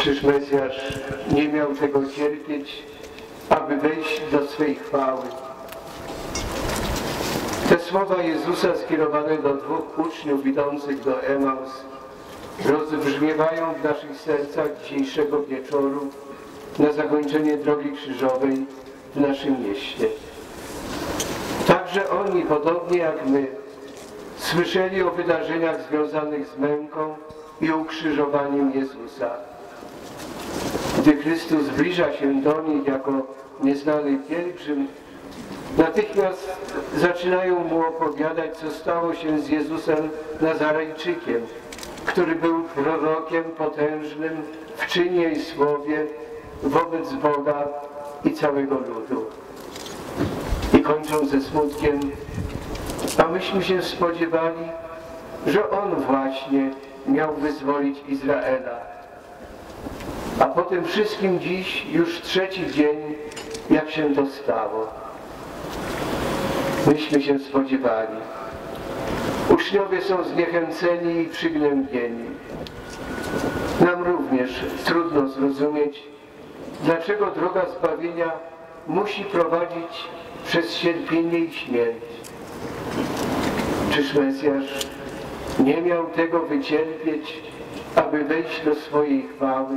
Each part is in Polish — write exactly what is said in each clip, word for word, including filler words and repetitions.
Czyż Mesjasz nie miał tego cierpieć, aby wejść do swej chwały? Te słowa Jezusa skierowane do dwóch uczniów idących do Emaus rozbrzmiewają w naszych sercach dzisiejszego wieczoru na zakończenie drogi krzyżowej w naszym mieście. Także oni, podobnie jak my, słyszeli o wydarzeniach związanych z męką i ukrzyżowaniem Jezusa. Gdy Chrystus zbliża się do nich jako nieznany pielgrzym, natychmiast zaczynają mu opowiadać, co stało się z Jezusem Nazarejczykiem, który był prorokiem potężnym w czynie i słowie wobec Boga i całego ludu. I kończą ze smutkiem, a myśmy się spodziewali, że On właśnie miał wyzwolić Izraela. A po tym wszystkim dziś już trzeci dzień, jak się to stało. Myśmy się spodziewali. Uczniowie są zniechęceni i przygnębieni. Nam również trudno zrozumieć, dlaczego droga zbawienia musi prowadzić przez cierpienie i śmierć. Czyż Mesjasz nie miał tego wycierpieć, aby wejść do swojej chwały?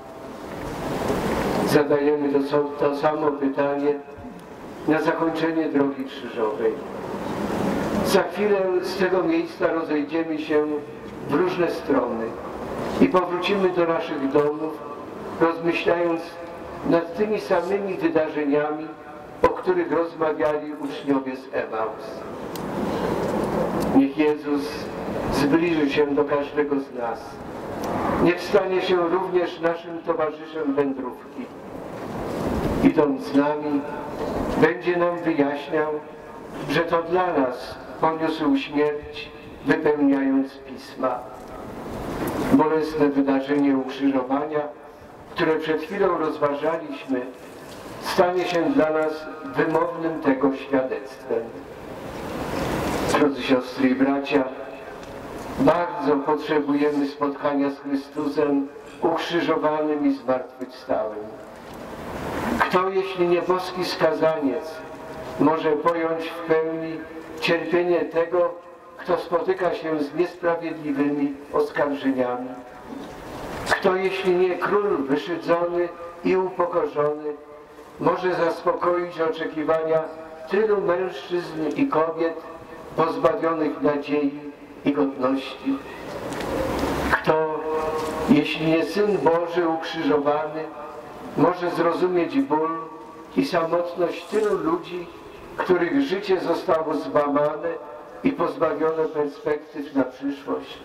Zadajemy to, to samo pytanie na zakończenie drogi krzyżowej. Za chwilę z tego miejsca rozejdziemy się w różne strony i powrócimy do naszych domów, rozmyślając nad tymi samymi wydarzeniami, o których rozmawiali uczniowie z Emaus. Niech Jezus zbliży się do każdego z nas. Niech stanie się również naszym towarzyszem wędrówki. Idąc z nami, będzie nam wyjaśniał, że to dla nas poniósł śmierć, wypełniając Pisma. Bolesne wydarzenie ukrzyżowania, które przed chwilą rozważaliśmy, stanie się dla nas wymownym tego świadectwem. Drodzy siostry i bracia, bardzo potrzebujemy spotkania z Chrystusem ukrzyżowanym i zmartwychwstałym. Kto, jeśli nie boski skazaniec, może pojąć w pełni cierpienie tego, kto spotyka się z niesprawiedliwymi oskarżeniami? Kto, jeśli nie król wyszydzony i upokorzony, może zaspokoić oczekiwania tylu mężczyzn i kobiet pozbawionych nadziei i godności? Kto, jeśli nie Syn Boży ukrzyżowany, może zrozumieć ból i samotność tylu ludzi, których życie zostało złamane i pozbawione perspektyw na przyszłość?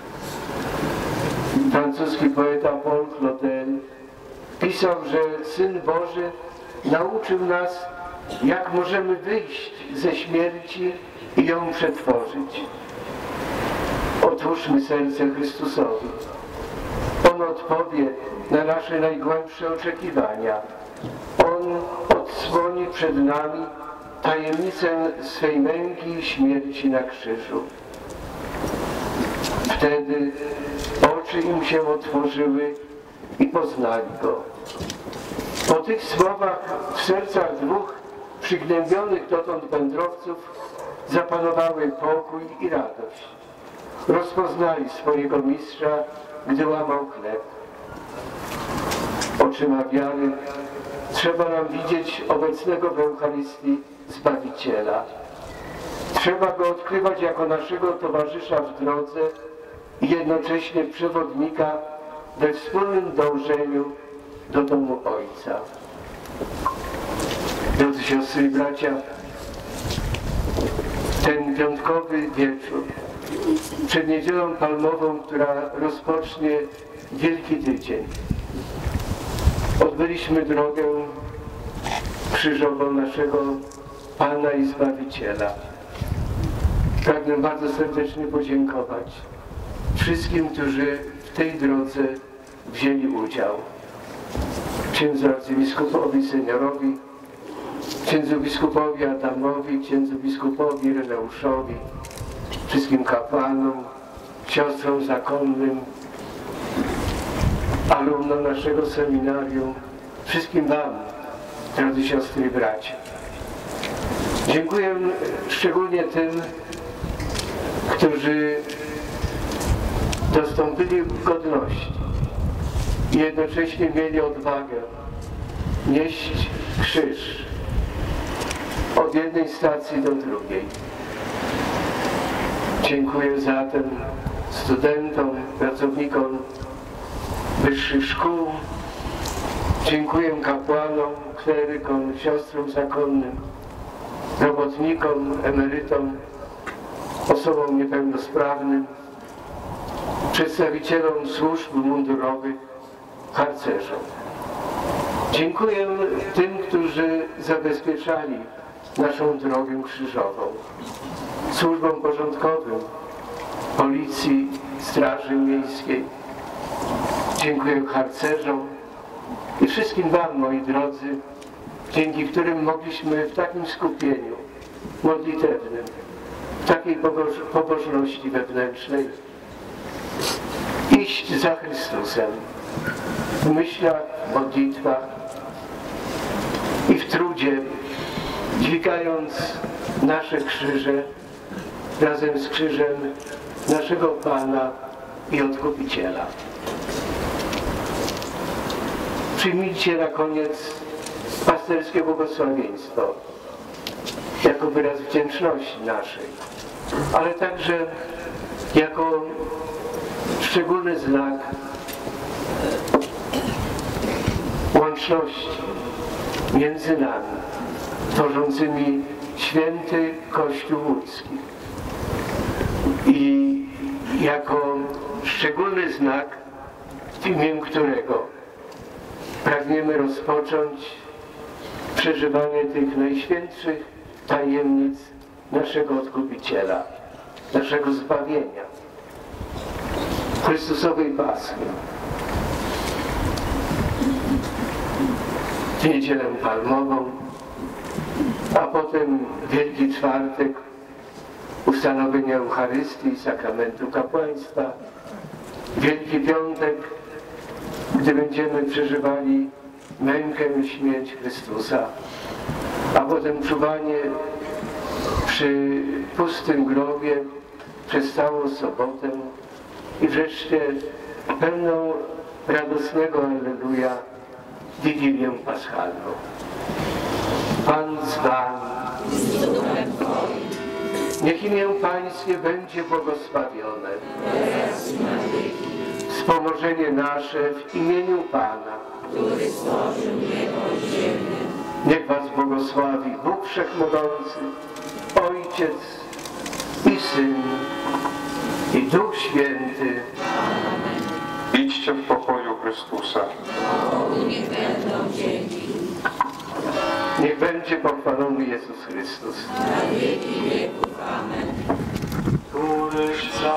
Francuski poeta Paul Claudel pisał, że Syn Boży nauczył nas, jak możemy wyjść ze śmierci i ją przetworzyć. Otwórzmy serce Chrystusowi. On odpowie na nasze najgłębsze oczekiwania. On odsłoni przed nami tajemnicę swej męki i śmierci na krzyżu. Wtedy oczy im się otworzyły i poznali Go. Po tych słowach w sercach dwóch przygnębionych dotąd wędrowców zapanowały pokój i radość. Rozpoznali swojego mistrza, gdy łamał chleb. Oczyma wiary trzeba nam widzieć obecnego w Eucharystii Zbawiciela. Trzeba Go odkrywać jako naszego towarzysza w drodze i jednocześnie przewodnika we wspólnym dążeniu do domu Ojca. Drodzy siostry i bracia, ten piątkowy wieczór przed Niedzielą Palmową, która rozpocznie Wielki Tydzień, odbyliśmy drogę krzyżową naszego Pana i Zbawiciela. Pragnę bardzo serdecznie podziękować wszystkim, którzy w tej drodze wzięli udział. Księdzu arcybiskupowi seniorowi, księdzu biskupowi Adamowi, księdzu biskupowi Reneuszowi, wszystkim kapłanom, siostrom zakonnym, alumnom naszego seminarium, wszystkim Wam, drodzy siostry i bracia. Dziękuję szczególnie tym, którzy dostąpili godności i jednocześnie mieli odwagę nieść krzyż od jednej stacji do drugiej. Dziękuję zatem studentom, pracownikom wyższych szkół. Dziękuję kapłanom, klerykom, siostrom zakonnym, robotnikom, emerytom, osobom niepełnosprawnym, przedstawicielom służb mundurowych, harcerzom. Dziękuję tym, którzy zabezpieczali naszą drogę krzyżową, służbom porządkowym, policji, straży miejskiej. Dziękuję harcerzom i wszystkim Wam, moi drodzy, dzięki którym mogliśmy w takim skupieniu modlitewnym, w takiej pobożności wewnętrznej iść za Chrystusem w myślach, w modlitwach i w trudzie, dźwigając nasze krzyże razem z krzyżem naszego Pana i Odkupiciela. Przyjmijcie na koniec pasterskie błogosławieństwo jako wyraz wdzięczności naszej, ale także jako szczególny znak łączności między nami, tworzącymi święty Kościół łódzki. I jako szczególny znak, w imię którego pragniemy rozpocząć przeżywanie tych najświętszych tajemnic naszego Odkupiciela, naszego zbawienia, Chrystusowej Paschy. W Niedzielę Palmową, a potem Wielki Czwartek, ustanowienia Eucharystii, sakramentu kapłaństwa, Wielki Piątek, gdy będziemy przeżywali mękę i śmierć Chrystusa, a potem czuwanie przy pustym grobie przez całą sobotę i wreszcie pełną radosnego Alleluja Wigilię Paschalną. Pan z Wami. Niech imię Pańskie będzie błogosławione. Wspomożenie nasze w imieniu Pana, który stworzył niebo i ziemię. Niech Was błogosławi Bóg Wszechmogący, Ojciec i Syn i Duch Święty. Amen. Idźcie w pokoju Chrystusa. Bogu niech będą dzięki. Niech będzie pochwalony Jezus Chrystus. Na wieki wieków. Amen. Któryś